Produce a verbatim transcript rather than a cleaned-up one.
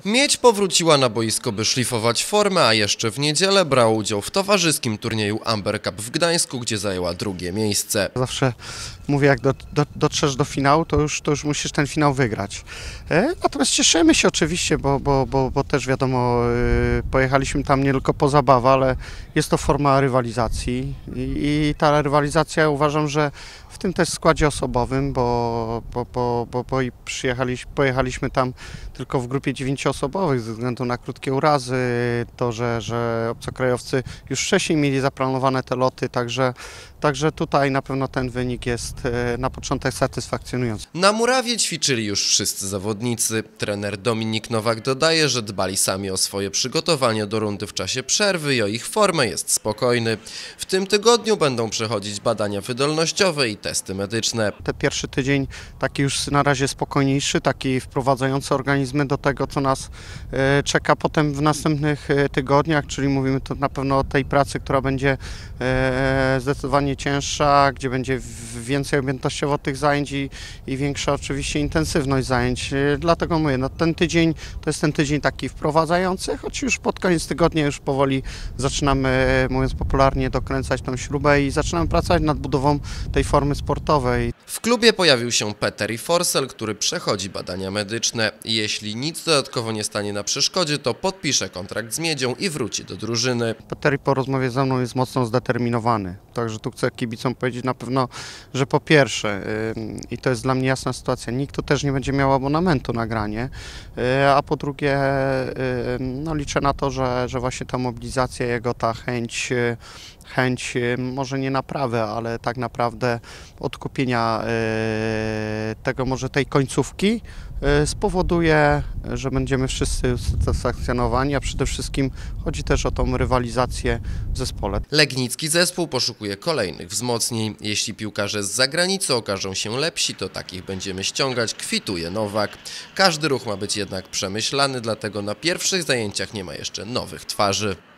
Miedź powróciła na boisko, by szlifować formę, a jeszcze w niedzielę brała udział w towarzyskim turnieju Amber Cup w Gdańsku, gdzie zajęła drugie miejsce. Zawsze mówię, jak do, do, dotrzesz do finału, to już, to już musisz ten finał wygrać. E, natomiast cieszymy się oczywiście, bo, bo, bo, bo też wiadomo, e, pojechaliśmy tam nie tylko po zabawę, ale jest to forma rywalizacji i, i ta rywalizacja, uważam, że w tym też składzie osobowym, bo, bo, bo, bo, bo i przyjechaliśmy, pojechaliśmy tam tylko w grupie dziewięcioosobowych ze względu na krótkie urazy, to, że, że obcokrajowcy już wcześniej mieli zaplanowane te loty, także, także tutaj na pewno ten wynik jest na początek satysfakcjonujący. Na murawie ćwiczyli już wszyscy zawodnicy. Trener Dominik Nowak dodaje, że dbali sami o swoje przygotowanie do rundy w czasie przerwy i o ich formę jest spokojny. W tym tygodniu będą przechodzić badania wydolnościowe i testy medyczne. Ten pierwszy tydzień taki już na razie spokojniejszy, taki wprowadzający organizmy do tego, co nas czeka potem w następnych tygodniach, czyli mówimy tu na pewno o tej pracy, która będzie zdecydowanie cięższa, gdzie będzie więcej objętościowo tych zajęć i, i większa oczywiście intensywność zajęć. Dlatego mówię, no ten tydzień to jest ten tydzień taki wprowadzający, choć już pod koniec tygodnia już powoli zaczynamy, mówiąc popularnie, dokręcać tą śrubę i zaczynamy pracować nad budową tej formy sportowej. W klubie pojawił się Peter Forsell, który przechodzi badania medyczne. Jeśli nic dodatkowo nie stanie na przeszkodzie, to podpisze kontrakt z Miedzią i wróci do drużyny. Peter po rozmowie ze mną jest mocno zdeterminowany, także tu chcę kibicom powiedzieć na pewno, że po pierwsze, yy, i to jest dla mnie jasna sytuacja, nikt tu też nie będzie miał abonamentu na granie, yy, a po drugie yy, no liczę na to, że, że właśnie ta mobilizacja, jego ta chęć, yy, chęć yy, może nie naprawy, ale tak naprawdę odkupienia yy, tego może tej końcówki yy, spowoduje, że będziemy wszyscy usatysfakcjonowani, a przede wszystkim chodzi też o tą rywalizację w zespole. Legnicki zespół poszukuje kolejnych wzmocnień. Jeśli piłkarze z zagranicy okażą się lepsi, to takich będziemy ściągać, kwituje Nowak. Każdy ruch ma być jednak przemyślany, dlatego na pierwszych zajęciach nie ma jeszcze nowych twarzy.